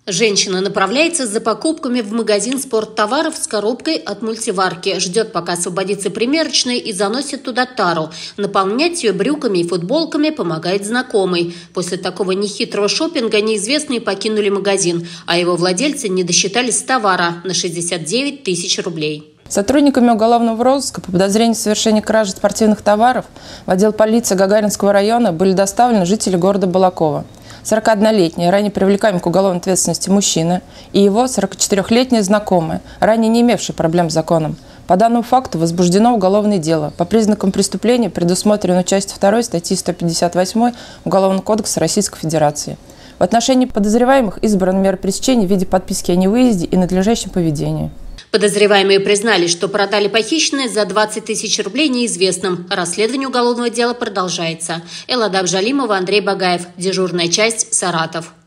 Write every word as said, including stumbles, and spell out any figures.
Женщина направляется за покупками в магазин спорттоваров с коробкой от мультиварки. Ждет, пока освободится примерочная, и заносит туда тару. Наполнять ее брюками и футболками помогает знакомый. После такого нехитрого шопинга неизвестные покинули магазин, а его владельцы не досчитались товара на шестьдесят девять тысяч рублей. Сотрудниками уголовного розыска по подозрению в совершении кражи спортивных товаров в отдел полиции Гагаринского района были доставлены жители города Балаково. сорокаоднолетний, ранее привлекаемый к уголовной ответственности мужчина и его сорокачетырёхлетняя знакомая, ранее не имевшие проблем с законом. По данному факту возбуждено уголовное дело. По признакам преступления предусмотрена часть второй статьи сто пятьдесят восемь Уголовного кодекса Российской Федерации. В отношении подозреваемых избрана мера пресечения в виде подписки о невыезде и надлежащем поведении. Подозреваемые признали, что продали похищенное за двадцать тысяч рублей неизвестным. Расследование уголовного дела продолжается. Элада Абжалимова, Андрей Багаев. Дежурная часть, Саратов.